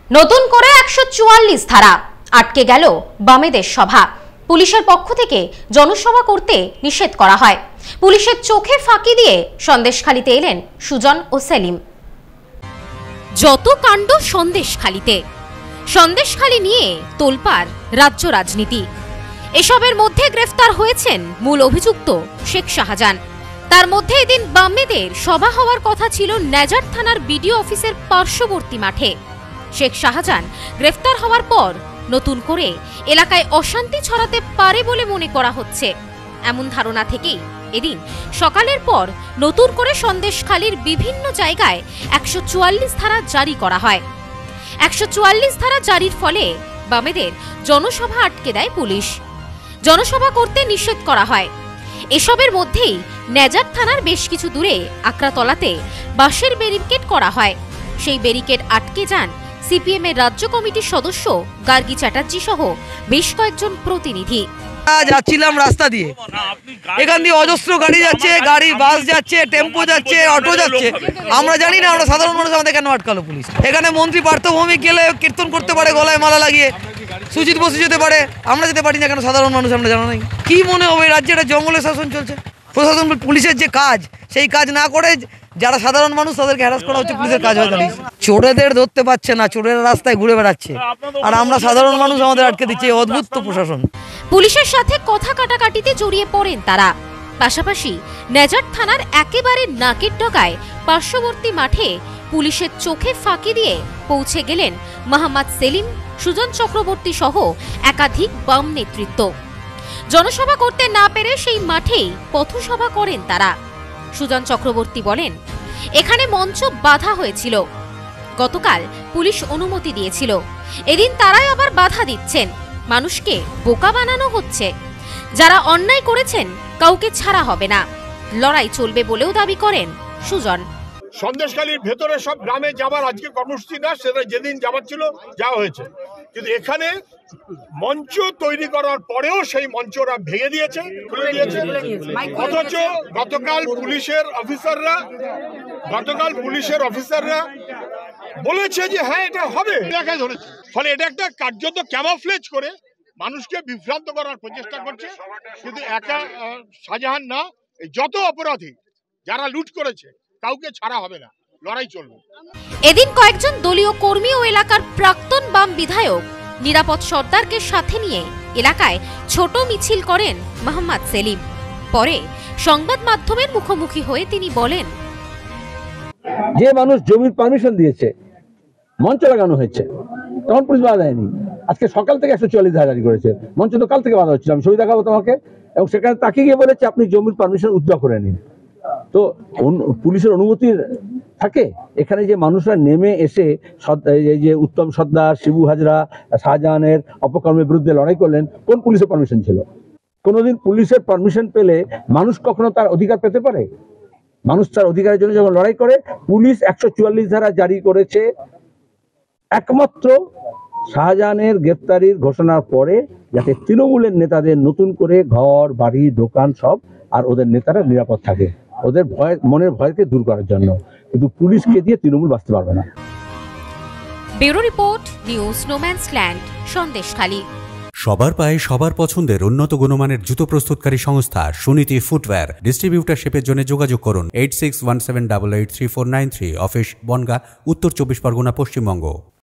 নতুন করে ১৪৪ ধারা আটকে গেল বামেদের সভা। পুলিশের পক্ষ থেকে জনসভা করতে নিষেধ করা হয়। পুলিশের চোখে ফাঁকি দিয়ে সন্দেশখালীতে এলেন সুজন ও সেলিম। যত কাণ্ড সন্দেশখালী নিয়ে তোলপাড় রাজ্য রাজনীতি। এসবের মধ্যে গ্রেফতার হয়েছেন মূল অভিযুক্ত শেখ শাহজাহান। তার মধ্যে এদিন বামেদের সভা হওয়ার কথা ছিল নেজার থানার বিডিও অফিসের পার্শ্ববর্তী মাঠে। শেখ শাহজাহান গ্রেফতার হওয়ার পর নতুন করে এলাকায় অশান্তি ছড়াতে পারে বলে মনে করা হচ্ছে। এমন ধারণা থেকেই এদিন সকালের পর নতুন করে সন্দেশখালীর বিভিন্ন জায়গায় ১৪৪ ধারা জারি করা হয়। ১৪৪ ধারা জারির ফলে বামেদের জনসভা আটকে দেয় পুলিশ। জনসভা করতে নিষেধ করা হয়। এসবের মধ্যেই নেজার থানার বেশ কিছু দূরে আকরাতলাতে বাঁশের ব্যারিকেড করা হয়। সেই ব্যারিকেড আটকে যান সিপিএম এর রাজ্য কমিটির সদস্য গার্গী চ্যাটার্জি সহ বেশ কয়েকজন প্রতিনিধি। যাচ্ছিলাম রাস্তা দিয়ে, এখান দিয়ে অজস্র গাড়ি যাচ্ছে, গাড়ি বাস যাচ্ছে, টেম্পো যাচ্ছে, অটো যাচ্ছে। আমরা জানি না, আমরা সাধারণ মানুষ, আমাদের কেন আটকালো পুলিশ? এখানে মন্ত্রী পার্থ ভৌমিক গেলে কীর্তন করতে পারে গলায় মালা লাগিয়ে, সুজিত বসু যেতে পারে, আমরা যেতে পারি না কেন? সাধারণ মানুষ আমরা জানা নাই। কি মনে হবে রাজ্যে একটা জঙ্গলের শাসন চলছে? প্রশাসন পুলিশের যে কাজ, সেই কাজ না করে যারা সাধারণ মানুষ তাদেরকে হ্যারাস করা হচ্ছে, পুলিশের কাজ হয়ে দাঁড়িয়েছে। চোরেদের ধরতে পারছে না, চোরেরা রাস্তায় ঘুরে বেড়াচ্ছে, আর আমরা সাধারণ মানুষ আমাদের আটকে দিচ্ছে। অদ্ভুত প্রশাসন। পুলিশের সাথে কথা কাটাকাটিতে জড়িয়ে পড়েন তারা। পাশাপাশি নেজার থানার একেবারে নাকের ডগায় পার্শ্ববর্তী মাঠে পুলিশের চোখে ফাঁকি দিয়ে পৌঁছে গেলেন মোহাম্মদ সেলিম, সুজন চক্রবর্তী সহ একাধিক বাম নেতৃত্ব। জনসভা করতে না পেরে সেই মাঠেই পথসভা করেন তারা। সুজন চক্রবর্তী বলেন, এখানে মঞ্চ বাধা হয়েছিল, গতকাল পুলিশ অনুমতি দিয়েছিল, এদিন তারাই আবার বাধা দিচ্ছেন। মানুষকে বোকা বানানো হচ্ছে। যারা অন্যায় করেছেন কাউকে ছাড়া হবে না, লড়াই চলবে বলেও দাবি করেন সুজন। সন্দেশখালীর ভেতরে সব গ্রামে যাবার আজকে কর্মসূচি না, সেটা যেদিন যাবার ছিল যাওয়া হয়েছে, কিন্তু এখানে মঞ্চ তৈরি করার পরেও সেই মঞ্চরা ভেঙে দিয়েছে, খুলে দিয়েছে। অথচ গতকাল পুলিশের অফিসাররা বলেছে যে হ্যাঁ এটা হবে, দেখায় ধরেছে। ফলে এটা একটা কার্যত ক্যামোফ্লেজ করে মানুষকে বিভ্রান্ত করার প্রচেষ্টা করছে। কিন্তু একা শাহজাহান না, যত অপরাধী যারা লুট করেছে কাউকে ছাড়া হবে না, লড়াই চলবে। এদিন কয়েকজন দলীয় কর্মী ও এলাকার প্রাক্তন বাম বিধায়ক নিরাপদ সর্দারকে সাথে নিয়ে এলাকায় ছোট মিছিল করেন মোহাম্মদ সেলিম। পরে সংবাদ মাধ্যমের মুখোমুখি হয়ে তিনি বলেন, যে মানুষ জমির পারমিশন দিয়েছে, মঞ্চ লাগানো হয়েছে, তখন পুলিশ বাধা দেয়নি। আজকে সকাল থেকে ১৪৪ ধারা জারি করেছে, মঞ্চ তো কাল থেকে বাধা হচ্ছিল। আমি ছবি দেখাবো তোমাকে। এবং সেখানে তাকে গিয়ে বলেছে আপনি জমির পারমিশন উইথড্র করে নিন। তো পুলিশের অনুমতি থাকে। এখানে যে মানুষরা নেমে এসে এই যে উত্তম সর্দার, শিবু হাজরা, শাহজাহানের অপকর্মের বিরুদ্ধে লড়াই করলেন, কোন পুলিশের পারমিশন ছিল? কোনোদিন পুলিশের পারমিশন পেলে মানুষ কখনো তার অধিকার পেতে পারে? মানুষ তার অধিকারের জন্য যখন লড়াই করে, পুলিশ ১৪৪ ধারা জারি করেছে একমাত্র শাহজাহানের গ্রেপ্তারির ঘোষণার পরে, যাতে তৃণমূলের নেতাদের নতুন করে ঘর বাড়ি দোকান সব আর ওদের নেতারা নিরাপদ থাকে, ওদের মনের ভয়কে দূর করার জন্য। কিন্তু পুলিশকে দিয়ে তৃণমূল বাঁচতে পারবে না। Bureau report, news no man's land, Sandeshkhali. সবার পায়ে সবার পছন্দের উন্নত গুণমানের জুতো প্রস্তুতকারী সংস্থা সুনীতি ফুটওয়্যার। ডিস্ট্রিবিউটারশিপের জন্য যোগাযোগ করুন 8617883493, অফিস বনগাঁ, উত্তর ২৪ পরগনা, পশ্চিমবঙ্গ।